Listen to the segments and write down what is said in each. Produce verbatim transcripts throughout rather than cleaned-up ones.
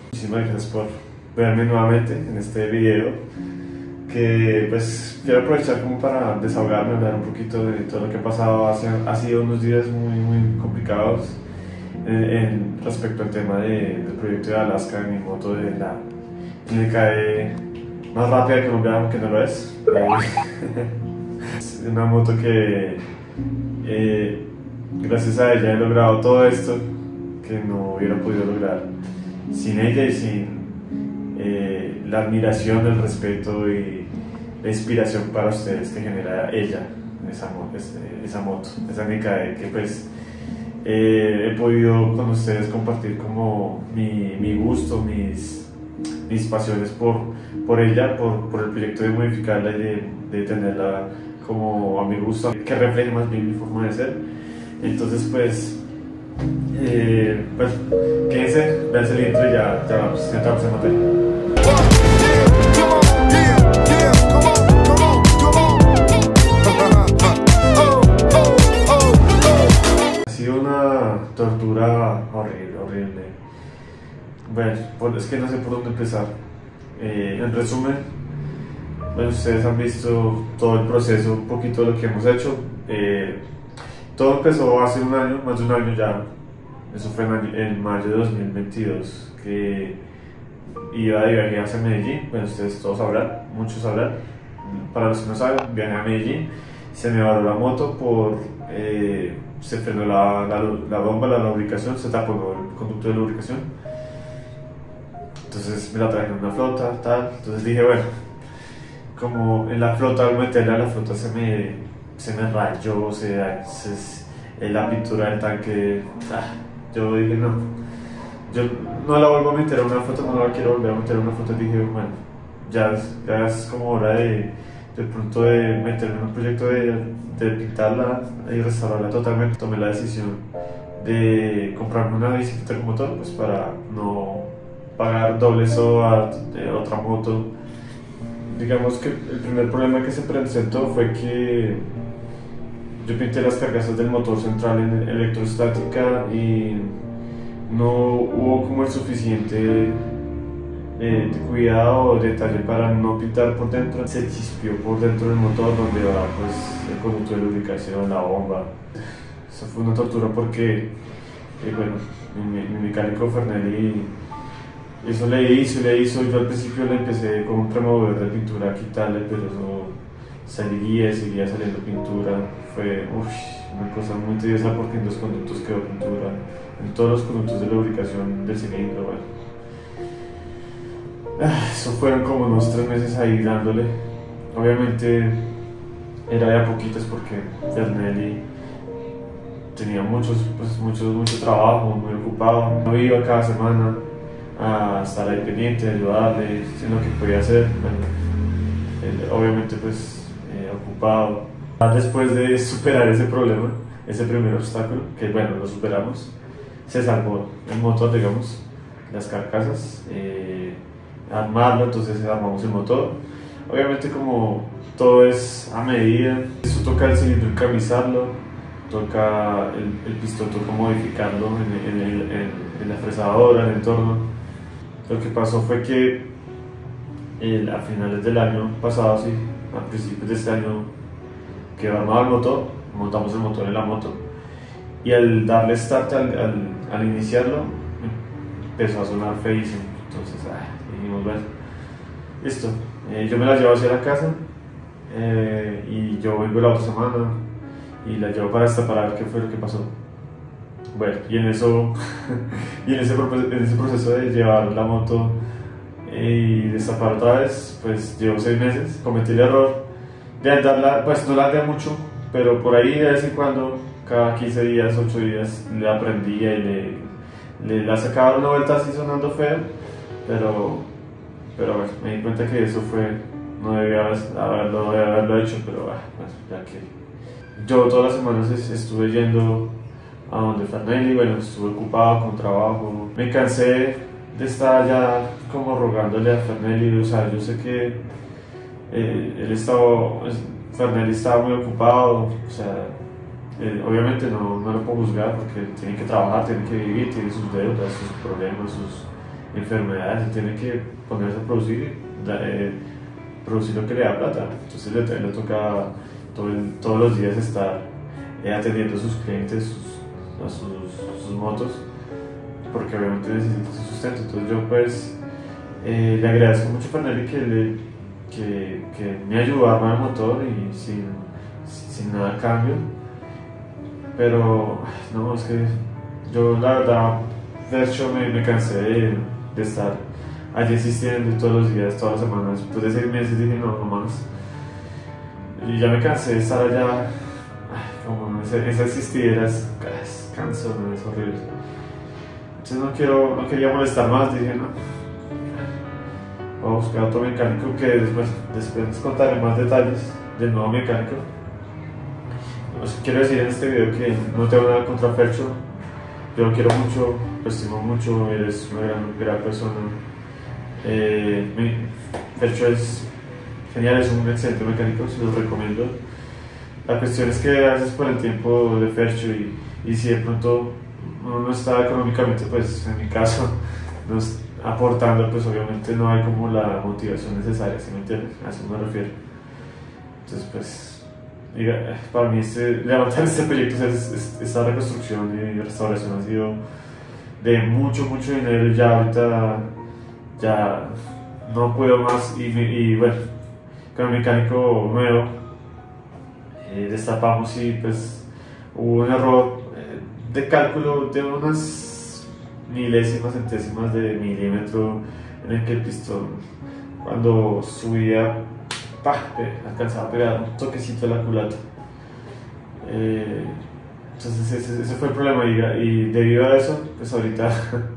Muchísimas gracias por verme nuevamente en este video, que pues quiero aprovechar como para desahogarme, hablar un poquito de todo lo que ha pasado. Hace, ha sido unos días muy, muy complicados en, en respecto al tema de, del proyecto de Alaska, mi moto de la clínica de más rápida que Colombia, aunque no lo es. Es una moto que eh, gracias a ella he logrado todo esto que no hubiera podido lograr sin ella y sin eh, la admiración, el respeto y la inspiración para ustedes que genera ella, esa, esa moto, esa Nikkei, que pues eh, he podido con ustedes compartir como mi, mi gusto, mis, mis pasiones por, por ella, por, por el proyecto de modificarla y de, de tenerla como a mi gusto, que refleje más bien mi forma de ser. Entonces pues Eh, pues quédense, vean el intro y ya, ya vamos, ya entramos en materia. Ha sido una tortura horrible, horrible. Bueno, es que no sé por dónde empezar. Eh, en resumen, bueno, ustedes han visto todo el proceso, un poquito de lo que hemos hecho. Eh, Todo empezó hace un año, más de un año ya. Eso fue en, en mayo de dos mil veintidós, que iba de viaje hacia Medellín. Bueno, ustedes todos sabrán, muchos sabrán. Para los que no saben, viajé a Medellín. Se me varó la moto por... Eh, se frenó la, la, la bomba, la lubricación, se tapó el conducto de lubricación. Entonces me la traje en una flota, tal. Entonces dije, bueno, como en la flota, al meterla a la flota se me... se me rayó, o sea, es, es la pintura del tanque. Ah, yo dije, no, yo no la vuelvo a meter a una foto, no la quiero volver a meter a una foto. Dije, bueno, ya, ya es como hora de, de pronto de meterme en un proyecto de, de pintarla y restaurarla totalmente. Tomé la decisión de comprarme una bicicleta con motor, pues para no pagar doble SOAT de otra moto. Digamos que el primer problema que se presentó fue que yo pinté las carcasas del motor central en electrostática y no hubo como el suficiente eh, de cuidado o detalle para no pintar por dentro. Se chispió por dentro del motor, donde va pues el conducto de lubricación, la bomba. Eso fue una tortura porque, eh, bueno, mi, mi mecánico Fernelli eso le hizo, le hizo. Yo al principio le empecé con un removedor de pintura a quitarle, pero eso seguía, seguía saliendo pintura. Fue uf, una cosa muy tediosa porque en dos conductos quedó pintura, en todos los conductos de lubricación del cilindro. Bueno, eso fueron como unos tres meses ahí dándole. Obviamente era de a poquitos porque Fernelli tenía muchos, pues, mucho, mucho trabajo, muy ocupado. No iba cada semana a estar ahí pendiente, ayudarle en lo que podía hacer. Bueno, él, obviamente pues eh, ocupado. Después de superar ese problema, ese primer obstáculo, que bueno, lo superamos, se salvó el motor, digamos, las carcasas, eh, armarlo. Entonces armamos el motor. Obviamente como todo es a medida, eso toca el cilindro encamisarlo, toca el, el pistón, toca modificarlo en, en, en, en, en la fresadora, en el entorno. Lo que pasó fue que eh, a finales del año pasado, sí, a principios de este año, quedó armado el motor, montamos el motor en la moto y al darle start, al, al, al iniciarlo, empezó a sonar feísimo. Entonces ah, dijimos, bueno, listo, eh, yo me la llevo hacia la casa eh, y yo vengo la otra semana y la llevo para destapar qué fue lo que pasó. Bueno, y en eso, y en ese, en ese proceso de llevar la moto y destapar otra vez, pues llevo seis meses. Cometí el error de andarla, pues no la andé mucho, pero por ahí de vez en cuando, cada quince días, ocho días, le aprendía y le, le la sacaba una vuelta así sonando feo, pero, pero bueno, me di cuenta que eso fue, no debía haberlo, haberlo hecho, pero bueno, ya que yo todas las semanas estuve yendo a donde Fernelli, bueno, estuve ocupado con trabajo. Me cansé de estar ya como rogándole a Fernelli, o sea, yo sé que eh, él estaba, Fernelli estaba muy ocupado, o sea, eh, obviamente no, no lo puedo juzgar porque tiene que trabajar, tiene que vivir, tiene sus deudas, sus problemas, sus enfermedades, él tiene que ponerse a producir, eh, producir lo que le da plata. Entonces le, le toca todo el, todos los días estar eh, atendiendo a sus clientes, sus, a sus, sus motos, porque obviamente necesita su sustento. Entonces yo pues eh, le agradezco mucho a Fernelli que, le, que, que me ayudó a armar el motor y sin, sin nada a cambio. Pero no, es que yo la verdad, de hecho me, me cansé de, de estar allí existiendo todos los días, todas las semanas. Después de seis meses dije no, no más. Y ya me cansé de estar allá, ay, como ese, esa existidera es, es canso, ¿no? Es horrible. Entonces no, quiero, no quería molestar más, dije no. Voy a buscar otro mecánico que después, después les contaré más detalles del nuevo mecánico. Os quiero decir en este video que no tengo nada contra Fercho. Yo lo quiero mucho, lo estimo mucho, eres una gran, gran persona. Eh, mi, Fercho es genial, es un excelente mecánico, se los recomiendo. La cuestión es que haces por el tiempo de Fercho y, y si de pronto uno no está económicamente, pues en mi caso, no es, aportando, pues obviamente no hay como la motivación necesaria, ¿sí me entiendes? A eso me refiero. Entonces pues, diga, para mí este, levantar este proyecto, es, es, esta reconstrucción y restauración ha sido de mucho, mucho dinero. Ya ahorita ya no puedo más y, y bueno, con el mecánico nuevo eh, destapamos y pues hubo un error eh, de cálculo de unas milésimas, centésimas de milímetro en el que el pistón cuando subía pa, alcanzaba a pegar un toquecito a la culata. Eh, entonces ese, ese fue el problema y, y debido a eso, pues ahorita,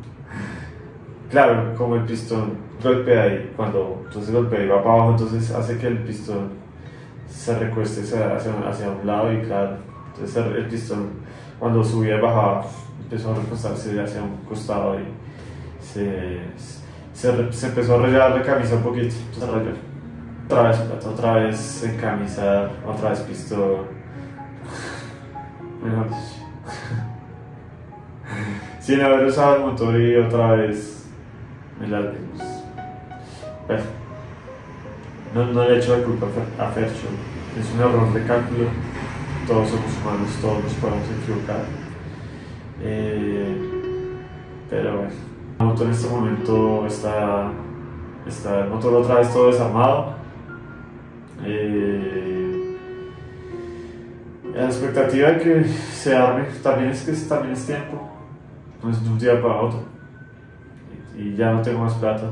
claro, como el pistón golpea y cuando entonces golpea y va para abajo, entonces hace que el pistón se recueste hacia, hacia, hacia un lado y claro, entonces el, el pistón cuando subía y bajaba empezó a recostarse hacia un costado y se, se, se empezó a rayar la camisa un poquito, entonces rayó. Otra vez plata, otra vez en camisa, otra vez pistón. Mejor dicho. Sin haber usado el motor y otra vez me las vimos. Bueno, no, no le echo la culpa a Fercho, es un error de cálculo. Todos somos humanos, todos nos podemos equivocar. Eh, pero bueno, el motor en este momento está, está el motor otra vez todo desarmado. Eh, la expectativa de que se arme también es que también es tiempo, no es de un día para otro y, y ya no tengo más plata.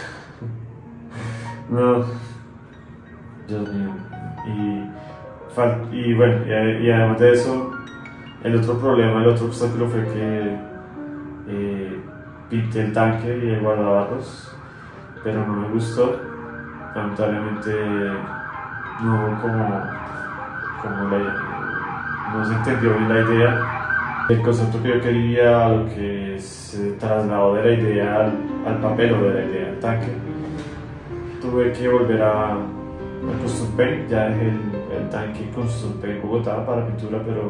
No, Dios mío. Y, y bueno, y, y además de eso, el otro problema, el otro obstáculo fue que eh, pinté el tanque y el guardabarros, pero no me gustó, lamentablemente. No, como, como la, no se entendió bien la idea, el concepto que yo quería, lo que se trasladó de la idea al, al papel o de la idea al tanque. Tuve que volver a, a Custom Paint, ya dejé el, el tanque Custom Paint Bogotá para pintura, pero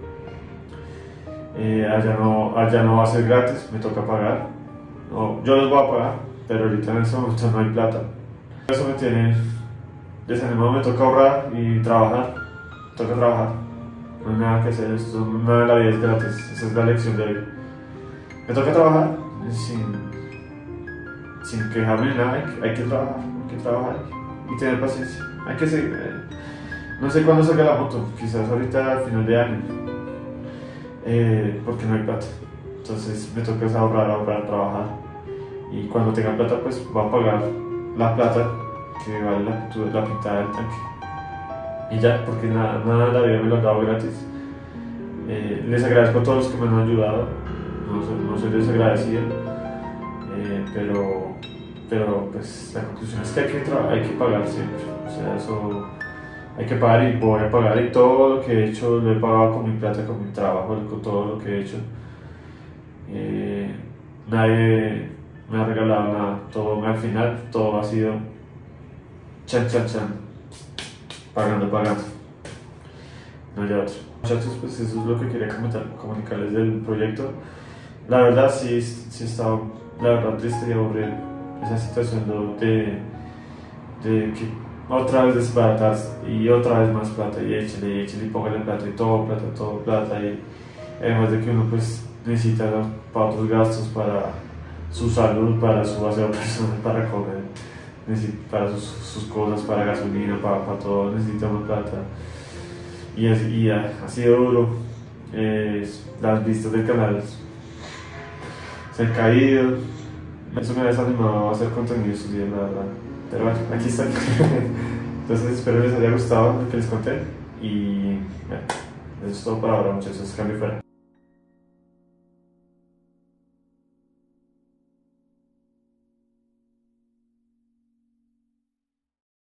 eh, allá, no, allá no va a ser gratis, me toca pagar. No, yo los voy a pagar, pero ahorita en ese momento no hay plata. Eso me tiene desanimado, me toca ahorrar y trabajar, me toca trabajar, no hay nada que hacer, esto, nada de la vida es gratis, esa es la lección de hoy. Me toca trabajar sin, sin quejarme de nada, hay que, hay que trabajar, hay que trabajar y tener paciencia, hay que seguir. Eh, no sé cuándo salga la moto, quizás ahorita al final de año, eh, porque no hay plata, entonces me toca ahorrar, ahorrar, trabajar y cuando tenga plata pues voy a pagar la plata que vale la, la pintada del tanque y ya, porque nada, nada de la vida me lo han dado gratis. Eh, les agradezco a todos los que me han ayudado, no soy, no soy desagradecido, eh, pero, pero pues la conclusión es que hay que, hay que pagar siempre, o sea, eso hay que pagar y voy a pagar, y todo lo que he hecho lo he pagado con mi plata, con mi trabajo, con todo lo que he hecho. Eh, nadie me ha regalado nada, todo al final, todo ha sido chan chan chan, pagando, pagando, no hay otro. Muchachos, pues eso es lo que quería comentar, comunicarles del proyecto. La verdad sí, sí he estado la verdad triste y aburrido esa situación de, de que otra vez desbaratar y otra vez más plata y échale y échale y póngale plata y todo plata, todo plata y además de que uno pues necesita para otros gastos, para su salud, para su aseo personal, para comer, para sus, sus cosas, para gasolina, para, para todo necesitamos plata y, es, y ha, ha sido duro. Eh, las vistas del canal se han caído, eso me ha desanimado a hacer contenido estos días, la verdad. Pero bueno, aquí está. Entonces espero les haya gustado lo que les conté y bueno, eso es todo por ahora, muchachos. Cambio fuera.